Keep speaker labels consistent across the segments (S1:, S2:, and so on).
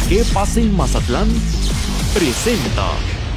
S1: ¿Qué pasa en Mazatlán? Presenta.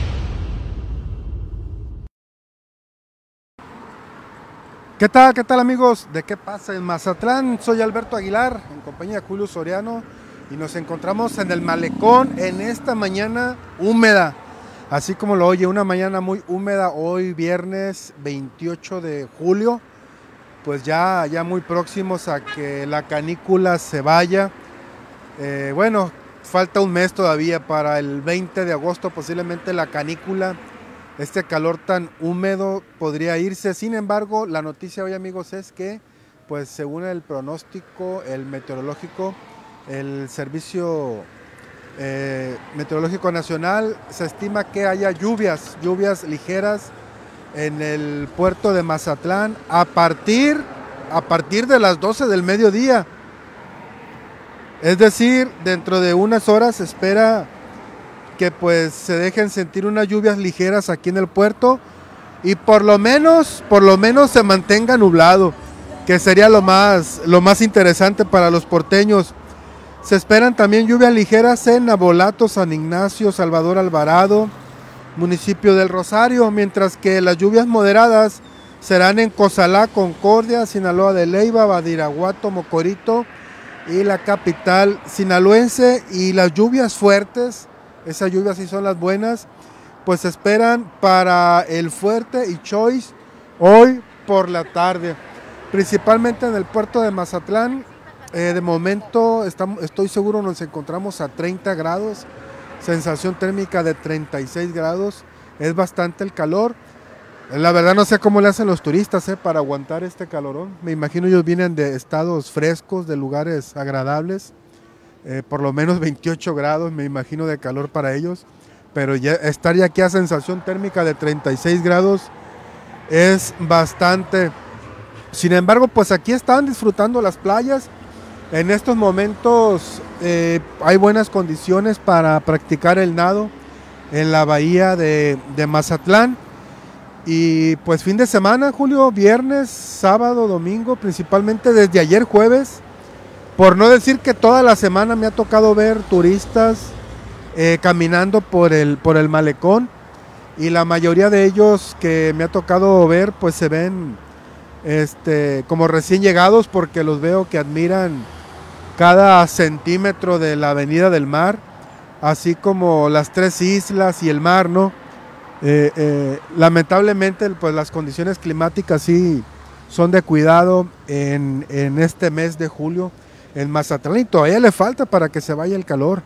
S2: ¿Qué tal amigos de ¿Qué pasa en Mazatlán? Soy Alberto Aguilar, en compañía de Julio Soriano, y nos encontramos en el malecón en esta mañana húmeda. Así como lo oye, una mañana muy húmeda hoy viernes 28 de julio, pues ya muy próximos a que la canícula se vaya. Bueno, falta un mes todavía para el 20 de agosto, posiblemente la canícula. Este calor tan húmedo podría irse. Sin embargo, la noticia hoy, amigos, es que, pues según el pronóstico, el meteorológico, el Servicio Meteorológico Nacional, se estima que haya lluvias ligeras en el puerto de Mazatlán a partir de las 12 del mediodía. Es decir, dentro de unas horas se espera que pues se dejen sentir unas lluvias ligeras aquí en el puerto y por lo menos se mantenga nublado, que sería lo más interesante para los porteños. Se esperan también lluvias ligeras en Navolato, San Ignacio, Salvador Alvarado, municipio del Rosario, mientras que las lluvias moderadas serán en Cozalá, Concordia, Sinaloa de Leyva, Badiraguato, Mocorito y la capital sinaloense. Y las lluvias fuertes, esas lluvias sí son las buenas, pues se esperan para El Fuerte y Choix hoy por la tarde, principalmente en el puerto de Mazatlán. De momento estoy seguro nos encontramos a 30 grados, sensación térmica de 36 grados, es bastante el calor. La verdad no sé cómo le hacen los turistas para aguantar este calorón. Me imagino ellos vienen de estados frescos, de lugares agradables. Por lo menos 28 grados me imagino de calor para ellos, pero ya estar ya aquí a sensación térmica de 36 grados es bastante. Sin embargo, pues aquí están disfrutando las playas. En estos momentos hay buenas condiciones para practicar el nado en la bahía de Mazatlán. Y pues fin de semana, Julio, viernes, sábado, domingo, principalmente desde ayer jueves, por no decir que toda la semana me ha tocado ver turistas caminando por el malecón, y la mayoría de ellos que me ha tocado ver pues se ven como recién llegados, porque los veo que admiran cada centímetro de la avenida del mar, así como las tres islas y el mar, ¿no? Lamentablemente pues las condiciones climáticas sí son de cuidado en este mes de julio en Mazatlán, y todavía le falta para que se vaya el calor,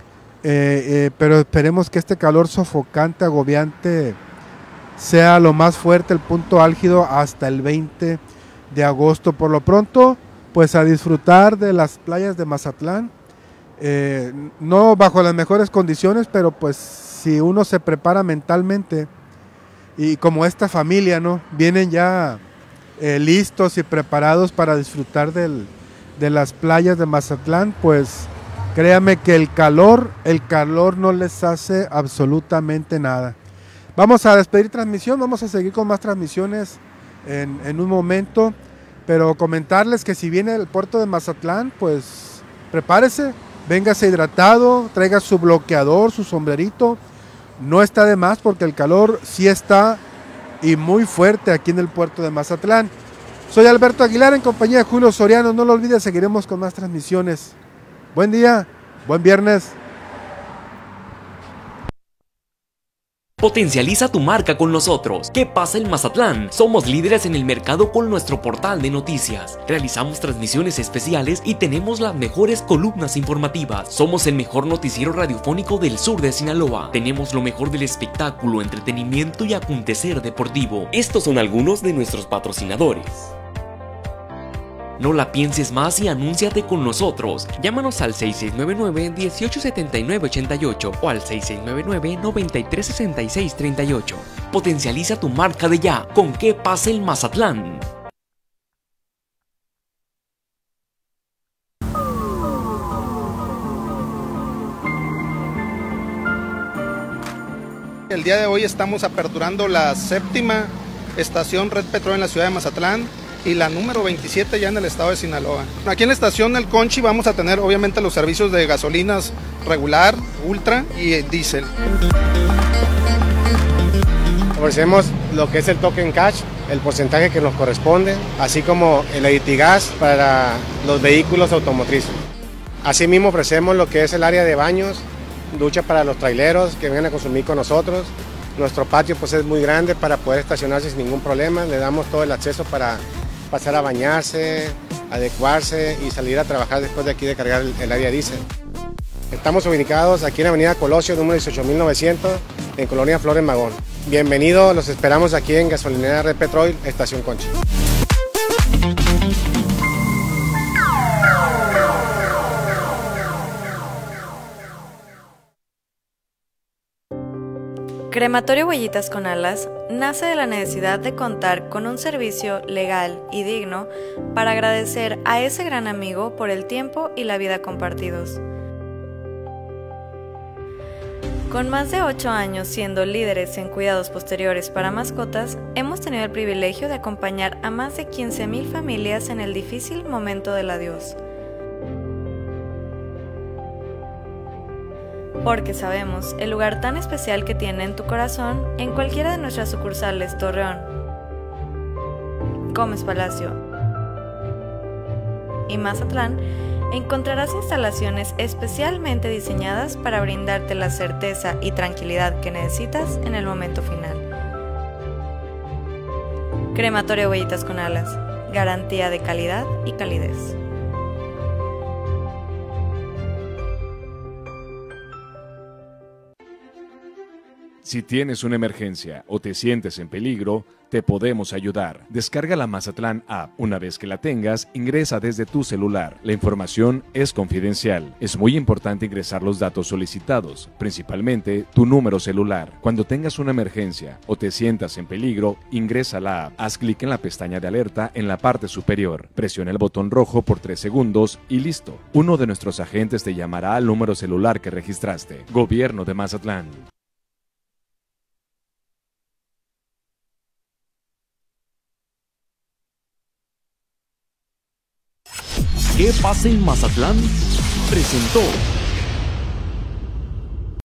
S2: pero esperemos que este calor sofocante, agobiante, sea lo más fuerte, el punto álgido hasta el 20 de agosto. Por lo pronto, pues a disfrutar de las playas de Mazatlán, no bajo las mejores condiciones, pero pues si uno se prepara mentalmente, y como esta familia, ¿no? Vienen ya listos y preparados para disfrutar de las playas de Mazatlán, pues créame que el calor no les hace absolutamente nada. Vamos a despedir transmisión, vamos a seguir con más transmisiones en un momento, pero comentarles que si viene el puerto de Mazatlán, pues prepárese, véngase hidratado, traiga su bloqueador, su sombrerito. No está de más porque el calor sí está y muy fuerte aquí en el puerto de Mazatlán. Soy Alberto Aguilar en compañía de Julio Soriano. No lo olvides, seguiremos con más transmisiones. Buen día, buen viernes.
S1: Potencializa tu marca con nosotros. ¿Qué pasa en Mazatlán? Somos líderes en el mercado con nuestro portal de noticias. Realizamos transmisiones especiales y tenemos las mejores columnas informativas. Somos el mejor noticiero radiofónico del sur de Sinaloa. Tenemos lo mejor del espectáculo, entretenimiento y acontecer deportivo. Estos son algunos de nuestros patrocinadores. No la pienses más y anúnciate con nosotros. Llámanos al 6699-187988 o al 6699-936638. Potencializa tu marca de ya con ¿Qué pasa en Mazatlán?
S3: El día de hoy estamos aperturando la 7ª estación Red Petrol en la ciudad de Mazatlán. y la número 27 ya en el estado de Sinaloa. Aquí en la estación El Conchi vamos a tener obviamente los servicios de gasolinas regular, ultra y diésel.
S4: Ofrecemos lo que es el token cash, el porcentaje que nos corresponde, así como el Editigas para los vehículos automotrices. Asimismo ofrecemos lo que es el área de baños, ducha para los traileros que vengan a consumir con nosotros. Nuestro patio pues es muy grande para poder estacionarse sin ningún problema. Le damos todo el acceso para pasar a bañarse, adecuarse y salir a trabajar después de aquí de cargar el área diésel. Estamos ubicados aquí en la avenida Colosio, número 18900, en Colonia Flores Magón. Bienvenidos, los esperamos aquí en Gasolinera Red Petrol, Estación Conchi.
S5: Crematorio Huellitas con Alas nace de la necesidad de contar con un servicio legal y digno para agradecer a ese gran amigo por el tiempo y la vida compartidos. Con más de 8 años siendo líderes en cuidados posteriores para mascotas, hemos tenido el privilegio de acompañar a más de 15,000 familias en el difícil momento del adiós. Porque sabemos el lugar tan especial que tiene en tu corazón en cualquiera de nuestras sucursales Torreón, Gómez Palacio y Mazatlán, encontrarás instalaciones especialmente diseñadas para brindarte la certeza y tranquilidad que necesitas en el momento final. Crematorio Huellitas con Alas, garantía de calidad y calidez.
S6: Si tienes una emergencia o te sientes en peligro, te podemos ayudar. Descarga la Mazatlán App. Una vez que la tengas, ingresa desde tu celular. La información es confidencial. Es muy importante ingresar los datos solicitados, principalmente tu número celular. Cuando tengas una emergencia o te sientas en peligro, ingresa a la app. Haz clic en la pestaña de alerta en la parte superior. Presiona el botón rojo por 3 segundos y listo. Uno de nuestros agentes te llamará al número celular que registraste. Gobierno de Mazatlán.
S1: ¿Qué pasa en Mazatlán? Presentó